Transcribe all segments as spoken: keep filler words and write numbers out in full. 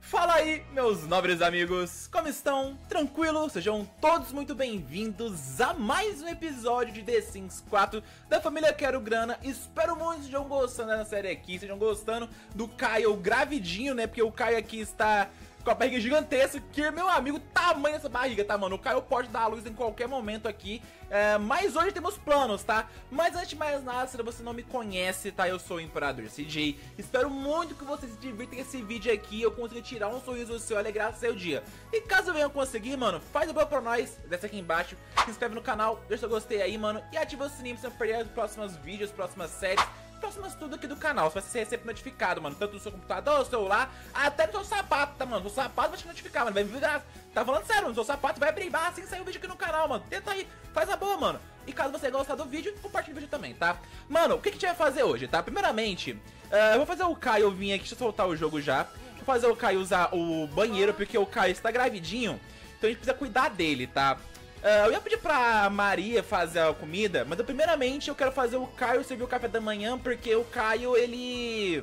Fala aí, meus nobres amigos, como estão? Tranquilo? Sejam todos muito bem-vindos a mais um episódio de The Sims quatro da família Quero Grana. Espero muito que estejam gostando da série aqui, estejam gostando do Caio gravidinho, né? Porque o Caio aqui está com a barriga gigantesca, que, meu amigo, tamanho dessa barriga, tá, mano? O Caio pode dar a luz em qualquer momento aqui, é, mas hoje temos planos, tá? Mas antes de mais nada, se você não me conhece, tá? Eu sou o Imperador C J. Espero muito que você se divirta com esse vídeo aqui, eu consiga tirar um sorriso do seu, alegrar seu dia. E caso eu venha conseguir, mano, faz o bom pra nós, desce aqui embaixo, se inscreve no canal, deixa seu gostei aí, mano, e ativa o sininho pra você não perder os próximos vídeos, as próximas séries, próximas tudo aqui do canal. Você vai ser sempre notificado, mano, tanto no seu computador, celular, até no seu sapato, tá, mano? O seu sapato vai te notificar, mano, vai virar, tá falando sério, mano, o seu sapato vai brilhar assim que sair o vídeo aqui no canal, mano. Tenta aí, faz a boa, mano. E caso você gostar do vídeo, compartilha o vídeo também, tá? Mano, o que que a gente vai fazer hoje, tá? Primeiramente, uh, eu vou fazer o Caio vir aqui, deixa eu soltar o jogo já. Vou fazer o Caio usar o banheiro, porque o Caio está gravidinho, então a gente precisa cuidar dele, tá? Uh, eu ia pedir pra Maria fazer a comida, mas eu, primeiramente eu quero fazer o Caio servir o café da manhã, porque o Caio, ele...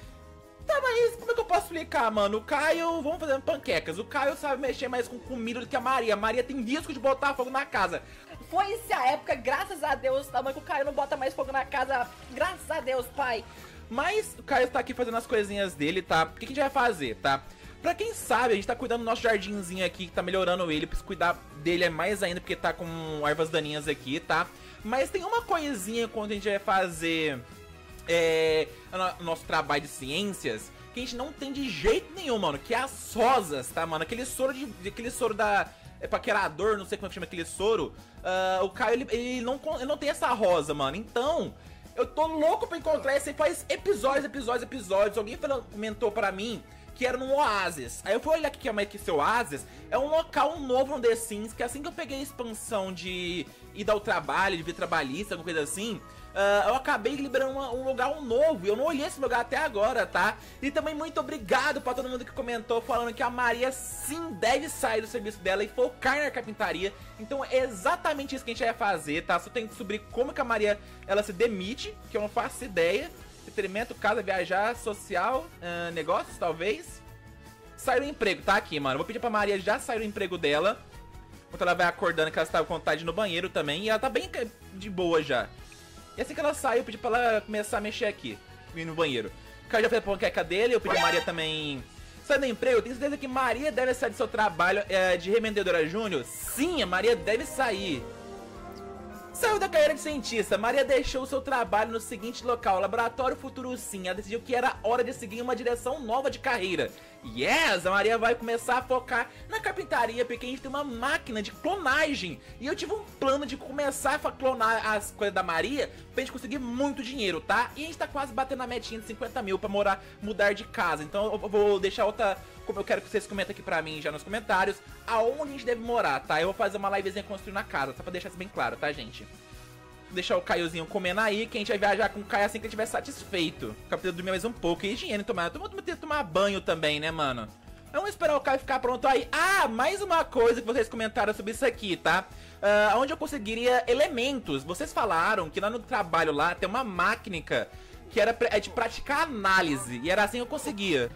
Tá, mas como é que eu posso explicar, mano? O Caio, vamos fazer panquecas. O Caio sabe mexer mais com comida do que a Maria. A Maria tem risco de botar fogo na casa. Foi-se a época, graças a Deus, tá, mãe, que o Caio não bota mais fogo na casa. Graças a Deus, pai. Mas o Caio tá aqui fazendo as coisinhas dele, tá? O que a gente vai fazer, tá? Pra quem sabe, a gente tá cuidando do nosso jardinzinho aqui, que tá melhorando ele. Preciso cuidar dele mais ainda, porque tá com ervas daninhas aqui, tá? Mas tem uma coisinha quando a gente vai fazer é, o nosso trabalho de ciências, que a gente não tem de jeito nenhum, mano, que é as rosas, tá, mano? Aquele soro de... aquele soro da... é paquerador, não sei como é que chama aquele soro. uh, O Caio, ele, ele, não, ele não tem essa rosa, mano. Então, eu tô louco pra encontrar esse aí faz episódios, episódios, episódios. Alguém falou, comentou pra mim que era num oásis. Aí eu fui olhar aqui que é que esse oásis é um local novo no The Sims, que assim que eu peguei a expansão de ir ao trabalho, de vir trabalhista, alguma coisa assim, uh, eu acabei liberando uma, um lugar um novo, e eu não olhei esse lugar até agora, tá? E também muito obrigado pra todo mundo que comentou falando que a Maria sim deve sair do serviço dela e focar na carpintaria. Então é exatamente isso que a gente vai fazer, tá? Só tem que descobrir como que a Maria, ela se demite, que eu não faço ideia. Entretenimento, casa, viajar, social, uh, negócios, talvez. Sair do emprego, tá aqui, mano. Vou pedir pra Maria já sair do emprego dela, enquanto ela vai acordando, que ela estava com vontade no banheiro também. E ela tá bem de boa já. E assim que ela sair, eu pedi pra ela começar a mexer aqui, ir no banheiro. O cara já fez a panqueca dele, eu pedi pra Maria também sair do emprego. Eu tenho certeza que Maria deve sair do seu trabalho é, de revendedora júnior. Sim, a Maria deve sair. Saiu da carreira de cientista, Maria deixou o seu trabalho no seguinte local, Laboratório Futuro Sim. Ela decidiu que era hora de seguir uma direção nova de carreira. Yes, a Maria vai começar a focar na carpintaria, porque a gente tem uma máquina de clonagem. E eu tive um plano de começar a clonar as coisas da Maria pra gente conseguir muito dinheiro, tá? E a gente tá quase batendo a metinha de cinquenta mil pra morar, mudar de casa. Então eu vou deixar outra... como eu quero que vocês comentem aqui pra mim já nos comentários, aonde a gente deve morar, tá? Eu vou fazer uma livezinha construindo a casa, só pra deixar isso bem claro, tá, gente? Vou deixar o Caiozinho comendo aí, que a gente vai viajar com o Caio assim que ele estiver satisfeito. O Caio precisa dormir mais um pouco, e higiene tomar. Todo mundo tem que tomar banho também, né, mano? Vamos esperar o Caio ficar pronto aí. Ah, mais uma coisa que vocês comentaram sobre isso aqui, tá? Uh, onde eu conseguiria elementos. Vocês falaram que lá no trabalho lá tem uma máquina que era é de praticar análise, e era assim que eu conseguia.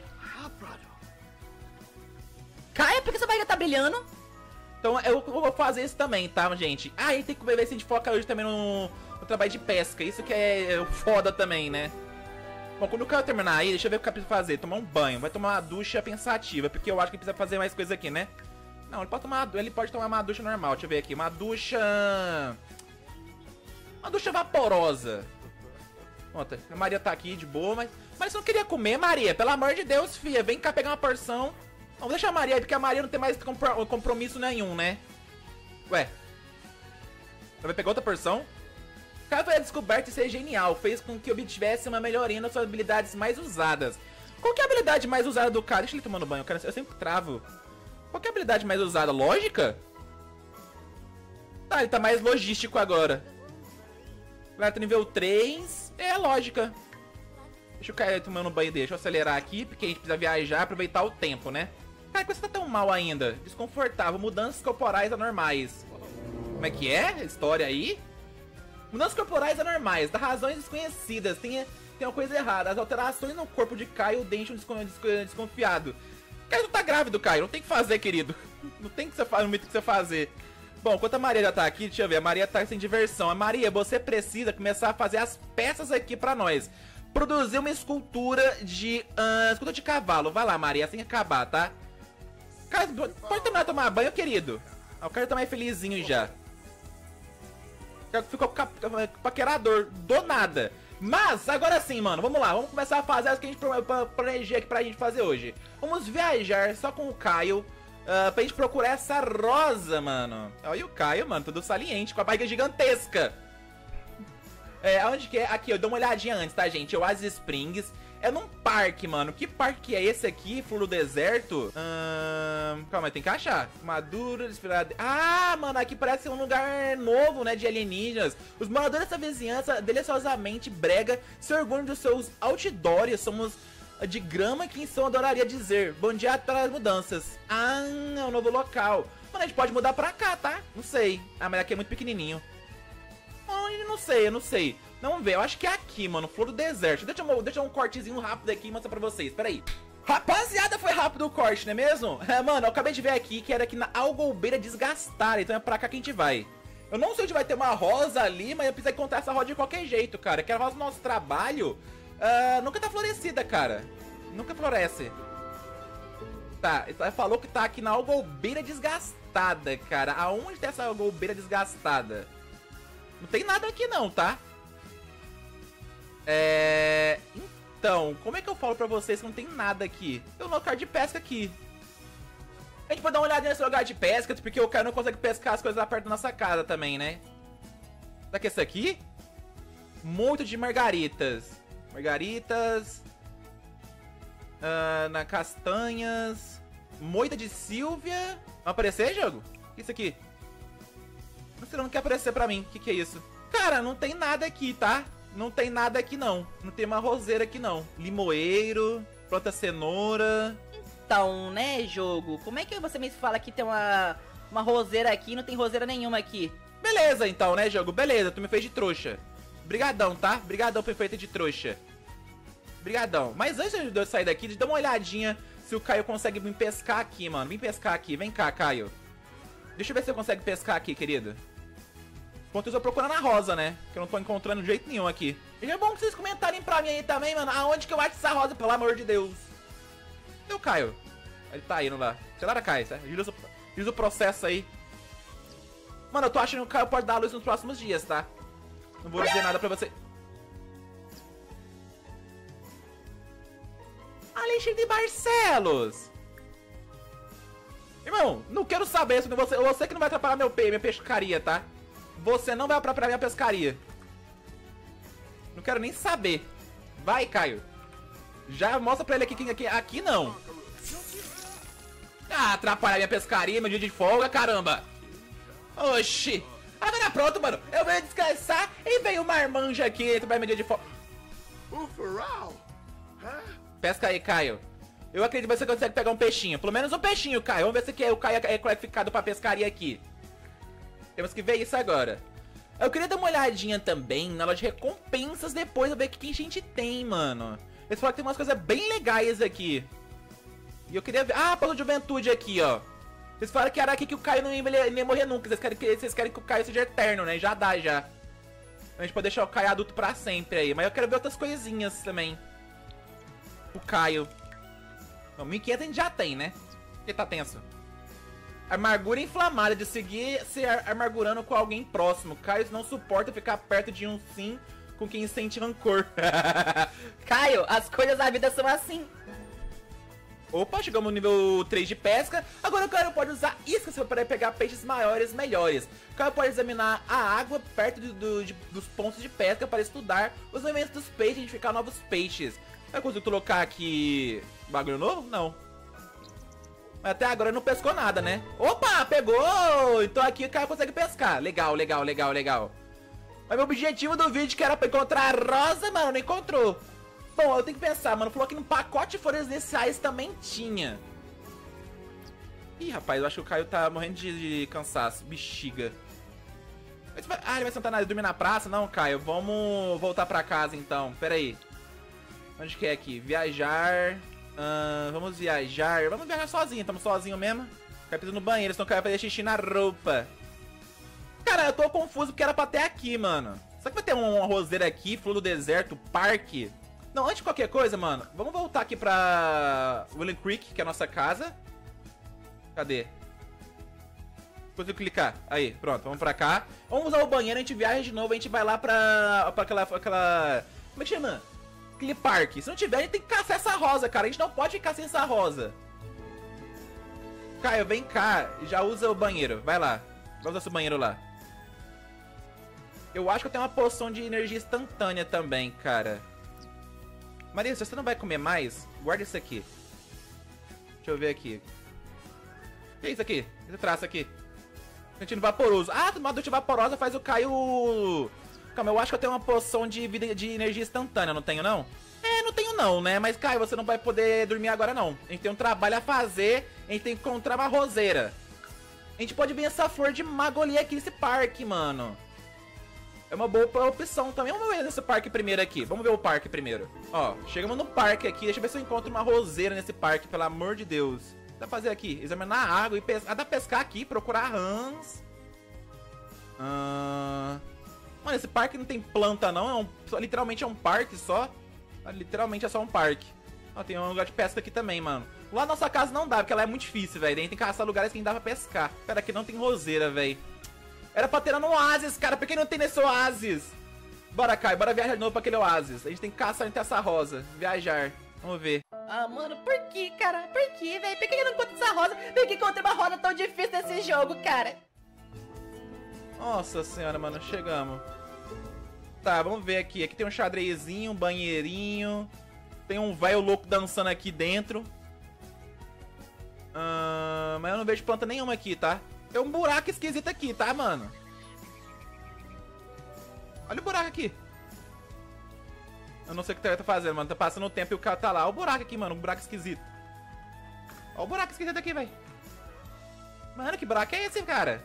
Caio, por que sua barriga tá brilhando? Então eu vou fazer isso também, tá, gente? Ah, e tem que ver se a gente foca hoje também no, no trabalho de pesca. Isso que é foda também, né? Bom, quando o Caio terminar aí, deixa eu ver o que eu preciso fazer. Tomar um banho, vai tomar uma ducha pensativa, porque eu acho que ele precisa fazer mais coisa aqui, né? Não, ele pode tomar, ele pode tomar uma ducha normal. Deixa eu ver aqui, uma ducha... uma ducha vaporosa. Ontem, a Maria tá aqui de boa, mas... mas você não queria comer, Maria? Pelo amor de Deus, filha, vem cá pegar uma porção. Vamos deixar a Maria aí, porque a Maria não tem mais compro compromisso nenhum, né? Ué. Vai pegar outra porção? O cara foi descoberto e ser genial. Fez com que obtivesse uma melhoria nas suas habilidades mais usadas. Qual que é a habilidade mais usada do cara? Deixa ele tomando banho, cara. Eu sempre travo. Qual que é a habilidade mais usada? Lógica? Tá, ele tá mais logístico agora. Vai tá nível três. É, lógica. Deixa eu cair tomando banho dele. Deixa eu acelerar aqui, porque a gente precisa viajar e aproveitar o tempo, né? Cara, por que você tá tão mal ainda? Desconfortável. Mudanças corporais anormais. Como é que é? A história aí? Mudanças corporais anormais. Das razões desconhecidas. Tem, tem uma coisa errada. As alterações no corpo de Caio deixam desconfiado. Caio não tá grávido, Caio. Não tem o que fazer, querido. Não tem que você fazer, não tem que você fazer. Bom, enquanto a Maria já tá aqui, deixa eu ver. A Maria tá sem diversão. A Maria, você precisa começar a fazer as peças aqui pra nós. Produzir uma escultura de... Uh, escultura de cavalo. Vai lá, Maria, assim que acabar, tá? Caio, pode terminar de tomar banho, querido? Ah, o Caio tá mais felizinho já. O Caio ficou paquerador do nada. Mas, agora sim, mano, vamos lá. Vamos começar a fazer as que a gente planejou aqui pra gente fazer hoje. Vamos viajar só com o Caio uh, pra gente procurar essa rosa, mano. Olha o Caio, mano, todo saliente, com a barriga gigantesca. É, onde que é? Aqui, eu dou uma olhadinha antes, tá, gente? Oasis Springs. É num parque, mano. Que parque é esse aqui? Flor do deserto? Hum, calma aí, tem que achar. Maduro, desfilado. Ah, mano, aqui parece um lugar novo, né? De alienígenas. Os moradores dessa vizinhança, deliciosamente brega, se orgulham dos seus outdoors. Somos de grama que eu adoraria dizer. Bom dia para as mudanças. Ah, é um novo local. Mano, a gente pode mudar pra cá, tá? Não sei. Ah, mas aqui é muito pequenininho. Eu não sei, eu não sei. Vamos ver, eu acho que é aqui, mano, Flor do Deserto. Deixa eu, deixa eu um cortezinho rápido aqui e mostrar pra vocês, peraí. Rapaziada, foi rápido o corte, não é mesmo? É, mano, eu acabei de ver aqui que era aqui na Algobeira Desgastada, então é pra cá que a gente vai. Eu não sei onde vai ter uma rosa ali, mas eu preciso encontrar essa rosa de qualquer jeito, cara. Que a rosa do nosso trabalho uh, nunca tá florescida, cara. Nunca floresce. Tá, ele falou que tá aqui na Algobeira Desgastada, cara. Aonde tem essa Algobeira Desgastada? Não tem nada aqui não, tá? É... Então, como é que eu falo pra vocês que não tem nada aqui? Tem um local de pesca aqui. A gente pode dar uma olhada nesse lugar de pesca, porque o cara não consegue pescar as coisas lá perto da nossa casa também, né? Será que é esse aqui? Muito de margaritas. Margaritas. Uh, na castanhas. Moita de Silvia. Vai aparecer, jogo? O que é isso aqui? Você não quer aparecer pra mim. O que, que é isso? Cara, não tem nada aqui, tá? Não tem nada aqui, não. Não tem uma roseira aqui, não. Limoeiro, planta cenoura. Então, né, jogo? Como é que você me fala que tem uma, uma roseira aqui e não tem roseira nenhuma aqui? Beleza, então, né, jogo? Beleza, tu me fez de trouxa. Brigadão, tá? Brigadão, foi feito de trouxa. Brigadão. Mas antes de eu sair daqui, dá uma olhadinha se o Caio consegue me pescar aqui, mano. Vem pescar aqui. Vem cá, Caio. Deixa eu ver se eu consigo pescar aqui, querido. Enquanto eu tô procurando a rosa, né? Que eu não tô encontrando de jeito nenhum aqui. E é bom que vocês comentarem pra mim aí também, mano. Aonde que eu acho essa rosa, pelo amor de Deus? Cadê o Caio? Ele tá indo lá. Acelera, Caio, certo? Diz o processo aí. Mano, eu tô achando que o Caio pode dar a luz nos próximos dias, tá? Não vou dizer nada pra você. Alexandre Barcelos! Irmão, não quero saber sobre você. Você que não vai atrapalhar meu pe minha pescaria, tá? Você não vai atrapalhar minha pescaria. Não quero nem saber. Vai, Caio. Já mostra pra ele aqui que aqui, aqui não. Ah, atrapalhar minha pescaria, meu dia de folga, caramba. Oxi. Agora pronto, mano. Eu venho descansar e veio uma marmanja aqui. Tu vai meu dia de folga. Pesca aí, Caio. Eu acredito que você consegue pegar um peixinho. Pelo menos um peixinho, Caio. Vamos ver se o Caio é qualificado pra pescaria aqui. Temos que ver isso agora. Eu queria dar uma olhadinha também na loja de recompensas depois, ver o que a gente tem, mano. Eles falaram que tem umas coisas bem legais aqui. E eu queria ver... Ah, pela juventude aqui, ó. Vocês falaram que era aqui que o Caio não ia, não ia morrer nunca. Vocês querem, que, vocês querem que o Caio seja eterno, né? Já dá, já. A gente pode deixar o Caio adulto pra sempre aí. Mas eu quero ver outras coisinhas também. O Caio. Não, mil e quinhentos a gente já tem, né? Porque tá tenso. Amargura inflamada, de seguir se amargurando com alguém próximo. Caio não suporta ficar perto de um sim com quem sente rancor. Caio, as coisas da vida são assim. Opa, chegamos no nível três de pesca. Agora o Caio pode usar iscas para pegar peixes maiores, melhores. O Caio pode examinar a água perto do, do, de, dos pontos de pesca para estudar os movimentos dos peixes e identificar novos peixes. Eu consigo colocar aqui bagulho novo? Não. Mas até agora não pescou nada, né? Opa, pegou! Então aqui o cara consegue pescar. Legal, legal, legal, legal. Mas meu objetivo do vídeo, que era pra encontrar a rosa, mano, não encontrou. Bom, eu tenho que pensar, mano. Falou que no pacote de folhas iniciais também tinha. Ih, rapaz, eu acho que o Caio tá morrendo de, de cansaço. Bexiga. Vai... Ah, ele vai sentar na... dormir na praça? Não, Caio. Vamos voltar pra casa, então. Pera aí. Onde que é aqui? Viajar... Uh, vamos viajar. Vamos viajar sozinho, estamos sozinhos mesmo. Caio precisa no banheiro, senão o Caio vai fazer xixi na roupa. Cara, eu tô confuso porque era pra ter aqui, mano. Será que vai ter uma roseira aqui, flor do deserto, parque? Não, antes de qualquer coisa, mano, vamos voltar aqui pra Willow Creek, que é a nossa casa. Cadê? Depois eu clicar. Aí, pronto, vamos pra cá. Vamos usar o banheiro, a gente viaja de novo, a gente vai lá pra, pra aquela, aquela... Como é que chama? Aquele parque. Se não tiver, a gente tem que caçar essa rosa, cara. A gente não pode ficar sem essa rosa. Caio, vem cá. Já usa o banheiro. Vai lá. Vai usar seu banheiro lá. Eu acho que eu tenho uma poção de energia instantânea também, cara. Maria, se você não vai comer mais, guarda isso aqui. Deixa eu ver aqui. O que é isso aqui? Esse traço aqui. Sentindo vaporoso. Ah, uma ducha vaporosa faz o Caio... Calma, eu acho que eu tenho uma poção de vida de energia instantânea, não tenho não? É, não tenho não, né? Mas, Caio, você não vai poder dormir agora não. A gente tem um trabalho a fazer, a gente tem que encontrar uma roseira. A gente pode ver essa flor de Magoli aqui nesse parque, mano. É uma boa opção também. Vamos ver nesse parque primeiro aqui. Vamos ver o parque primeiro. Ó, chegamos no parque aqui. Deixa eu ver se eu encontro uma roseira nesse parque, pelo amor de Deus. Dá pra fazer aqui? Examinar a água e pescar. Ah, dá pra pescar aqui, procurar rãs. Ah... Mano, esse parque não tem planta não, é um, só, literalmente é um parque só. Literalmente é só um parque. Ó, tem um lugar de pesca aqui também, mano. Lá na nossa casa não dá, porque ela é muito difícil, velho. A gente tem que caçar lugares que não dá pra pescar. Pera, aqui não tem roseira, velho. Era pra ter lá no oásis, cara. Por que não tem nesse oásis? Bora, Caio, bora viajar de novo pra aquele oásis. A gente tem que caçar entre essa rosa. Viajar. Vamos ver. Ah, mano, por que, cara? Por que, velho? Por que eu não encontro essa rosa? Por que encontrei uma rosa tão difícil nesse jogo, cara? Nossa senhora, mano, chegamos. Tá, vamos ver aqui. Aqui tem um xadrezinho, um banheirinho. Tem um velho louco dançando aqui dentro. Ah, mas eu não vejo planta nenhuma aqui, tá? Tem um buraco esquisito aqui, tá, mano? Olha o buraco aqui. Eu não sei o que tá fazendo, mano. Tá passando o tempo e o cara tá lá. Olha o buraco aqui, mano. Um buraco esquisito. Olha o buraco esquisito aqui, velho. Mano, que buraco é esse, cara?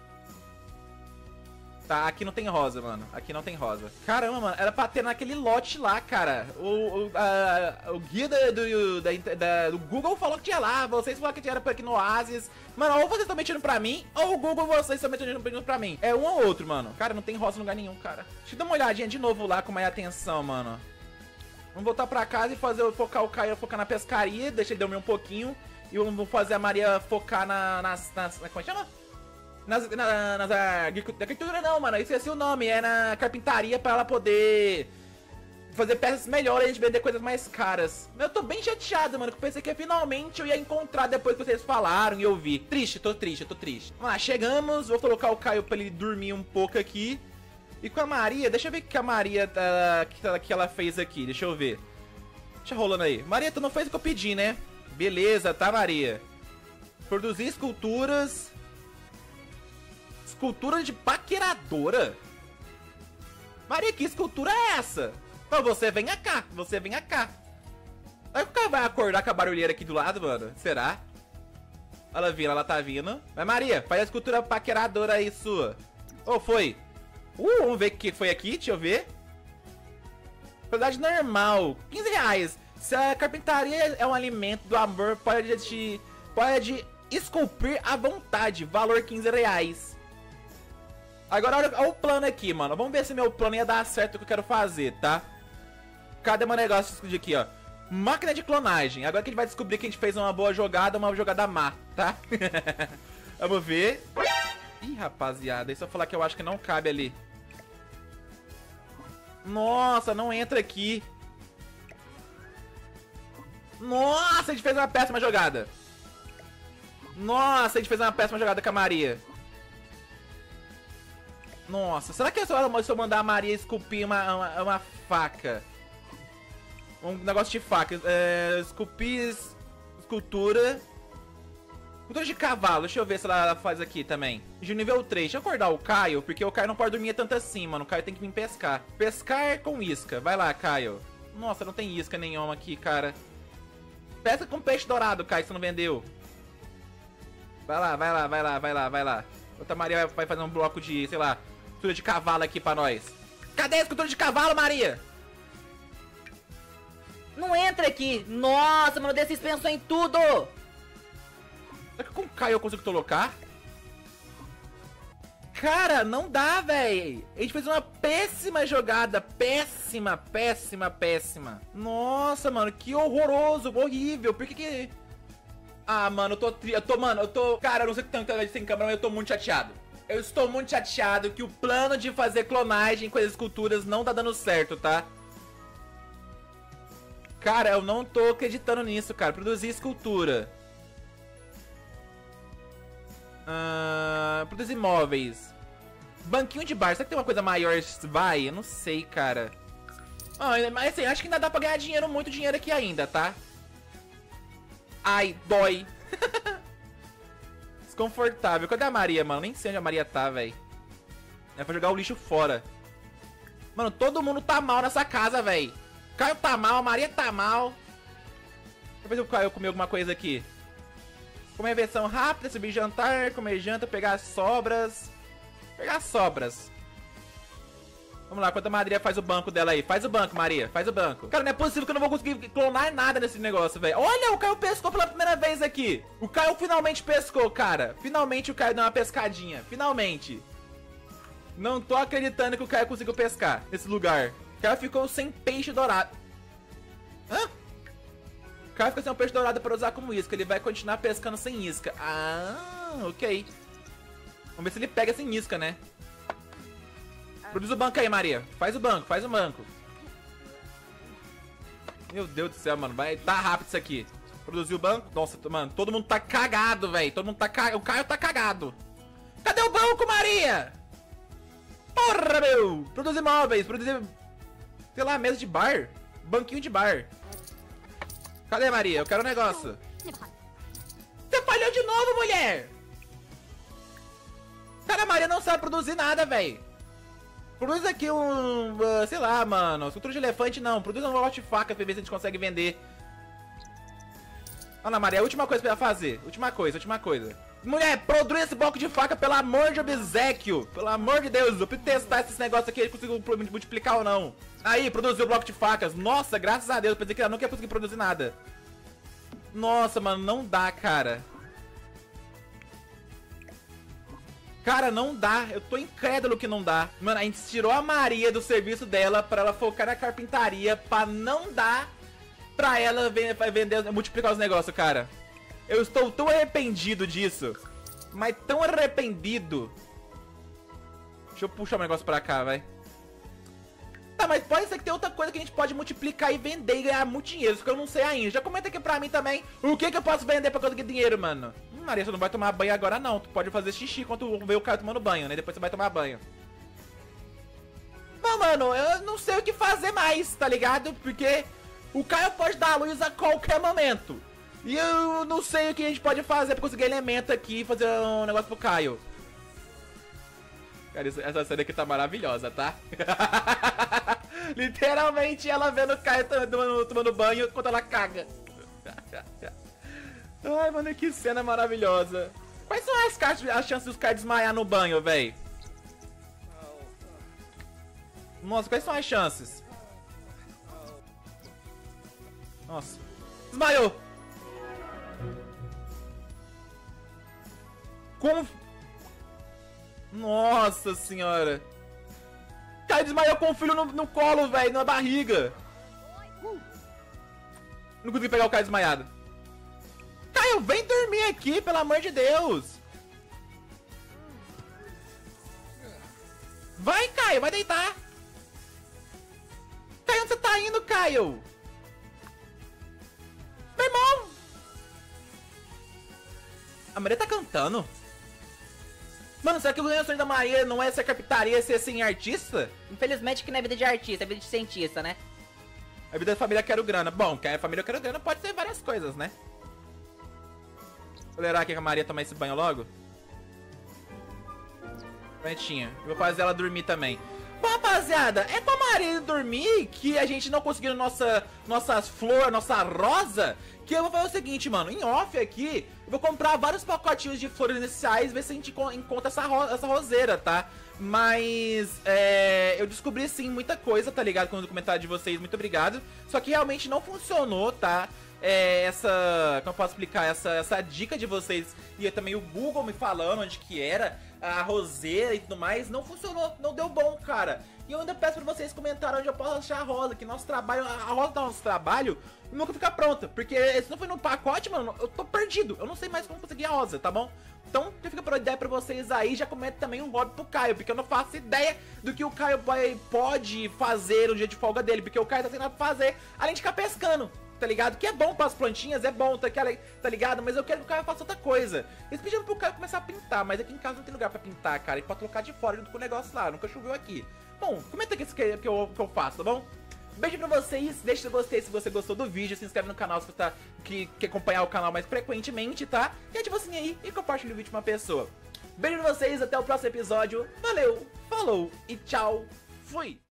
Tá, aqui não tem rosa, mano. Aqui não tem rosa. Caramba, mano. Era pra ter naquele lote lá, cara. O, o, a, o guia do, do, da, da, do Google falou que tinha lá. Vocês falaram que tinha por aqui no Oasis. Mano, ou vocês estão mentindo pra mim, ou o Google vocês estão mentindo pra mim. É um ou outro, mano. Cara, não tem rosa em lugar nenhum, cara. Deixa eu dar uma olhadinha de novo lá com mais atenção, mano. Vamos voltar pra casa e fazer focar o Caio focar na pescaria. Deixa ele dormir um pouquinho. E vamos fazer a Maria focar na, nas, nas... Como é que chama? Nas, na, nas agricultura não, mano, esqueci o nome, é na carpintaria pra ela poder fazer peças melhores e a gente vender coisas mais caras. Eu tô bem chateado, mano, que eu pensei que finalmente eu ia encontrar depois que vocês falaram e eu vi. Triste, tô triste, eu tô triste. Vamos lá, chegamos, vou colocar o Caio pra ele dormir um pouco aqui. E com a Maria, deixa eu ver o que a Maria, tá, que, que ela fez aqui, deixa eu ver. Deixa rolando aí. Maria, tu não fez o que eu pedi, né? Beleza, tá, Maria? Produzir esculturas... Escultura de paqueradora? Maria, que escultura é essa? Então você venha cá, você venha cá. Aí o cara vai acordar com a barulheira aqui do lado, mano? Será? Ela vindo, ela tá vindo. Mas Maria, faz a escultura paqueradora aí sua. Ou oh, foi? Uh, vamos ver o que foi aqui, deixa eu ver. Qualidade normal, quinze reais. Se a carpintaria é um alimento do amor, pode te, pode esculpir à vontade. Valor quinze reais. Agora olha, olha o plano aqui, mano. Vamos ver se meu plano ia dar certo o que eu quero fazer, tá? Cadê meu negócio de aqui, ó? Máquina de clonagem. Agora que a gente vai descobrir que a gente fez uma boa jogada, uma jogada má, tá? Vamos ver. Ih, rapaziada, e se eu falar que eu acho que não cabe ali? Nossa, não entra aqui. Nossa, a gente fez uma péssima jogada. Nossa, a gente fez uma péssima jogada com a Maria. Nossa, será que é só se eu mandar a Maria esculpir uma, uma, uma faca? Um negócio de faca. É, esculpir escultura. Escultura de cavalo. Deixa eu ver se ela faz aqui também. De nível três. Deixa eu acordar o Caio, porque o Caio não pode dormir tanto assim, mano. O Caio tem que vir pescar. Pescar com isca. Vai lá, Caio. Nossa, não tem isca nenhuma aqui, cara. Pesca com peixe dourado, Caio, você não vendeu. Vai lá, vai lá, vai lá, vai lá, vai lá. Outra Maria vai fazer um bloco de, sei lá, escultura de cavalo aqui pra nós. Cadê a escultura de cavalo, Maria? Não entra aqui. Nossa, mano, desses pensou em tudo. Será que com o Caio eu consigo colocar? Cara, não dá, véi. A gente fez uma péssima jogada. Péssima, péssima, péssima. Nossa, mano, que horroroso, horrível. Por que que... Ah, mano, eu tô... Tri... Eu tô, mano, eu tô... Cara, eu não sei o que tanto sem câmera, mas eu tô muito chateado. Eu estou muito chateado que o plano de fazer clonagem com as esculturas não tá dando certo, tá? Cara, eu não tô acreditando nisso, cara. Produzir escultura. Uh, produzir móveis. Banquinho de bar. Será que tem uma coisa maior? Vai? Eu não sei, cara. Ah, mas assim, acho que ainda dá pra ganhar dinheiro, muito dinheiro aqui ainda, tá? Ai, dói. Desconfortável. Cadê a Maria, mano? Nem sei onde a Maria tá, velho. É pra jogar o lixo fora. Mano, todo mundo tá mal nessa casa, velho. Caio tá mal, a Maria tá mal. Deixa eu ver se o Caio comeu alguma coisa aqui. Comer versão rápida, subir jantar, comer janta, pegar sobras. Pegar sobras. Vamos lá, enquanto a Maria faz o banco dela aí. Faz o banco, Maria, faz o banco. Cara, não é possível que eu não vou conseguir clonar nada nesse negócio, velho. Olha, o Caio pescou pela primeira vez aqui. O Caio finalmente pescou, cara. Finalmente o Caio deu uma pescadinha. Finalmente. Não tô acreditando que o Caio conseguiu pescar nesse lugar. O Caio ficou sem peixe dourado. Hã? O Caio ficou sem um peixe dourado pra usar como isca. Ele vai continuar pescando sem isca. Ah, ok. Vamos ver se ele pega sem isca, né? Produz o banco aí, Maria. Faz o banco, faz o banco. Meu Deus do céu, mano. Vai tá rápido isso aqui. Produzir o banco. Nossa, mano, todo mundo tá cagado, velho. Todo mundo tá cagado. O Caio tá cagado. Cadê o banco, Maria? Porra, meu. Produzir móveis. Produzir... Sei lá, mesa de bar. Banquinho de bar. Cadê, Maria? Eu quero um negócio. Você falhou de novo, mulher. Cara, a Maria não sabe produzir nada, velho. Produz aqui um... Uh, sei lá, mano. Escultura de elefante, não. Produz um lote de faca pra ver se a gente consegue vender. Ana Maria, a última coisa pra ela fazer. Última coisa, última coisa. Mulher, produz esse bloco de faca, pelo amor de obséquio. Pelo amor de Deus. Eu preciso testar esses negócios aqui. Eu consigo multiplicar ou não. Aí, produziu o bloco de facas. Nossa, graças a Deus. Eu pensei que ela não ia conseguir produzir nada. Nossa, mano. Não dá, cara. Cara, não dá. Eu tô incrédulo que não dá. Mano, a gente tirou a Maria do serviço dela pra ela focar na carpintaria, pra não dar pra ela vender, multiplicar os negócios, cara. Eu estou tão arrependido disso. Mas tão arrependido. Deixa eu puxar o negócio pra cá, vai. Tá, mas pode ser que tem outra coisa que a gente pode multiplicar e vender e ganhar muito dinheiro. Isso que eu não sei ainda. Já comenta aqui pra mim também. O que que eu posso vender pra conseguir dinheiro, mano? Hum, Maria, você não vai tomar banho agora não. Tu pode fazer xixi enquanto vê o cara tomando banho, né? Depois você vai tomar banho. Não, mano, eu não sei o que fazer mais, tá ligado? Porque o Caio pode dar a luz a qualquer momento. E eu não sei o que a gente pode fazer pra conseguir elemento aqui e fazer um negócio pro Caio. Cara, isso, essa cena aqui tá maravilhosa, tá? Literalmente ela vendo o Caio tomando, tomando banho enquanto ela caga. Ai, mano, que cena maravilhosa. Quais são as, cartas, as chances dos Caio desmaiar no banho, véi? Nossa, quais são as chances? Nossa. Desmaiou! Como... Nossa senhora. Caio desmaiou com o filho no, no colo, velho, na barriga. Não consegui pegar o Caio desmaiado. Caio, vem dormir aqui, pelo amor de Deus. Vai, Caio, vai deitar. Caio, onde você tá indo, Caio? Meu irmão. A Maria tá cantando. Mano, será que o ganho sonho da Maria não é ser carpintaria, é ser assim, artista? Infelizmente que não é vida de artista, é vida de cientista, né? A vida da família Quero Grana. Bom, que a família Quero Grana pode ser várias coisas, né? Vou acelerar aqui que a Maria tomar esse banho logo. Bonitinha. Eu vou fazer ela dormir também. Bom, rapaziada, é com a Maria dormir que a gente não conseguiu nossa, nossas flores, nossa rosa, que eu vou fazer o seguinte, mano, em off aqui, eu vou comprar vários pacotinhos de flores iniciais, ver se a gente encontra essa, ro essa roseira, tá? Mas, é, eu descobri, sim, muita coisa, tá ligado? Com o comentário de vocês, muito obrigado. Só que realmente não funcionou, tá? É, essa, como eu posso explicar, essa, essa dica de vocês e também o Google me falando onde que era a roseira e tudo mais, não funcionou, não deu bom, cara. E eu ainda peço pra vocês comentarem onde eu posso achar a rosa, que nosso trabalho, a rosa do nosso trabalho nunca fica pronta, porque se não foi no pacote, mano, eu tô perdido, eu não sei mais como conseguir a rosa, tá bom? Então, fica por ideia pra vocês aí, já comenta também um hobby pro Caio, porque eu não faço ideia do que o Caio pode fazer no dia de folga dele, porque o Caio tá sem nada pra fazer, além de ficar pescando. Tá ligado? Que é bom pras plantinhas, é bom, tá, tá ligado? Mas eu quero que o Caio faça outra coisa. Eles pediram pro Caio começar a pintar, mas aqui em casa não tem lugar pra pintar, cara. E pra colocar de fora junto com o negócio lá, nunca choveu aqui. Bom, comenta aqui o que, que, eu, que eu faço, tá bom? Beijo pra vocês, deixa seu gostei se você gostou do vídeo, se inscreve no canal se você tá, que, quer acompanhar o canal mais frequentemente, tá? E ativa o sininho aí e compartilha o vídeo com uma pessoa. Beijo pra vocês, até o próximo episódio. Valeu, falou e tchau, fui!